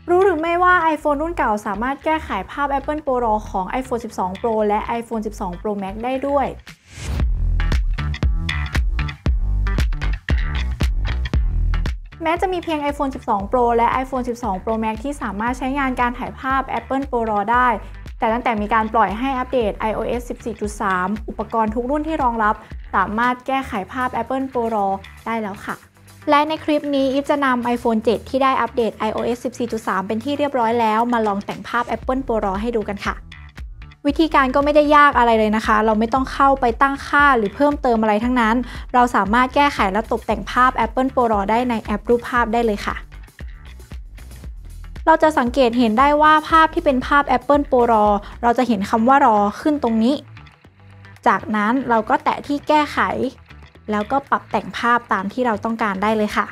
รู้หรือไม่ว่า iPhone รุ่นเก่าสามารถแก้ไขภาพ Apple Pro RAW ของ iPhone 12 Pro และ iPhone 12 Pro Max ได้ด้วยแม้จะมีเพียง iPhone 12 Pro และ iPhone 12 Pro Max ที่สามารถใช้งานการถ่ายภาพ Apple Pro RAW ได้แต่ตั้งแต่มีการปล่อยให้อัปเดต iOS 14.3 อุปกรณ์ทุกรุ่นที่รองรับสามารถแก้ไขภาพ Apple Pro RAW ได้แล้วค่ะและในคลิปนี้อีฟจะนำ iPhone 7 ที่ได้อัปเดต iOS 14.3 เป็นที่เรียบร้อยแล้วมาลองแต่งภาพ Apple Pro RAW ให้ดูกันค่ะวิธีการก็ไม่ได้ยากอะไรเลยนะคะเราไม่ต้องเข้าไปตั้งค่าหรือเพิ่มเติมอะไรทั้งนั้นเราสามารถแก้ไขและตกแต่งภาพ Apple Pro RAW ได้ในแอปรูปภาพได้เลยค่ะเราจะสังเกตเห็นได้ว่าภาพที่เป็นภาพ Apple Pro RAW เราจะเห็นคำว่า RAW ขึ้นตรงนี้จากนั้นเราก็แตะที่แก้ไขแล้วก็ปรับแต่งภาพตามที่เราต้องการได้เลยค่ะ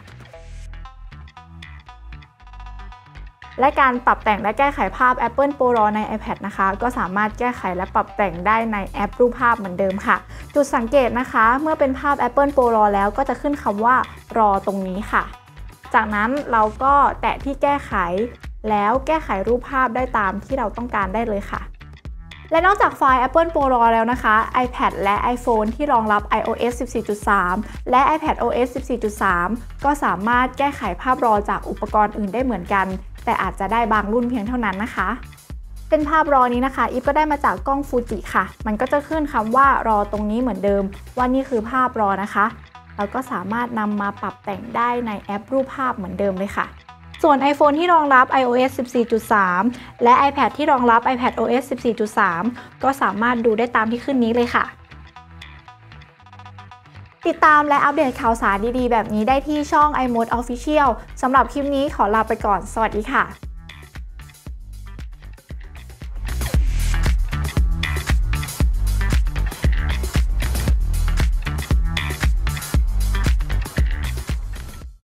และการปรับแต่งและแก้ไขภาพ Apple Pro RAW ใน iPad นะคะก็สามารถแก้ไขและปรับแต่งได้ในแอปรูปภาพเหมือนเดิมค่ะจุดสังเกตนะคะเมื่อเป็นภาพ Apple Pro RAW แล้วก็จะขึ้นคำว่า RAW ตรงนี้ค่ะจากนั้นเราก็แตะที่แก้ไขแล้วแก้ไขรูปภาพได้ตามที่เราต้องการได้เลยค่ะและนอกจากไฟล์ Apple Pro RAW แล้วนะคะ iPad และ iPhone ที่รองรับ iOS 14.3 และ iPadOS 14.3 ก็สามารถแก้ไขภาพ RAW จากอุปกรณ์อื่นได้เหมือนกันแต่อาจจะได้บางรุ่นเพียงเท่านั้นนะคะเป็นภาพ RAW นี้นะคะอีฟก็ได้มาจากกล้องฟูจิค่ะมันก็จะขึ้นคำว่า RAW ตรงนี้เหมือนเดิมว่านี่คือภาพ RAW นะคะเราก็สามารถนำมาปรับแต่งได้ในแอปรูปภาพเหมือนเดิมเลยค่ะส่วน iPhone ที่รองรับ iOS 14.3 และ iPad ที่รองรับ iPadOS 14.3 ก็สามารถดูได้ตามที่ขึ้นนี้เลยค่ะติดตามและอัปเดตข่าวสารดีๆแบบนี้ได้ที่ช่อง iMode Official สำหรับคลิปนี้ขอลาไปก่อนสวัสดีค่ะ